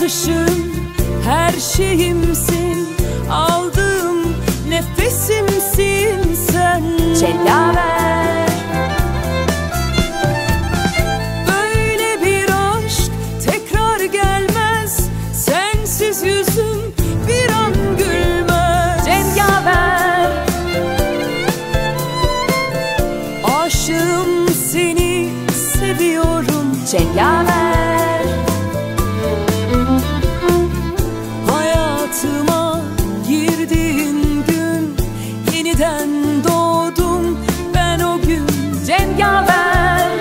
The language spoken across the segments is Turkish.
atışım, her şeyimsin, aldığım nefesimsin sen. Cengaver. Böyle bir aşk tekrar gelmez, sensiz yüzüm bir an gülmez. Cengaver. Aşığım, seni seviyorum. Cengaver. Hayatıma girdiğin gün yeniden doğdum ben o gün. Cengaver.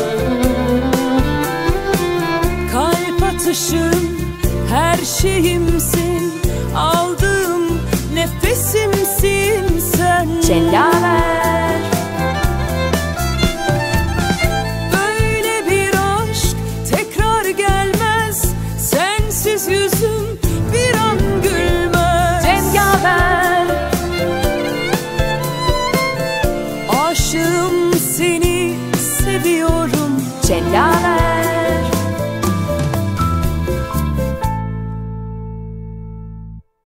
Kalp atışım, her şeyimsin, aldığım nefesimsin sen. Cengaver. Böyle bir aşk tekrar gelmez, sensiz yüzüm bir an gülmez. Cengaver. Aşığım, seni seviyorum. Cengaver.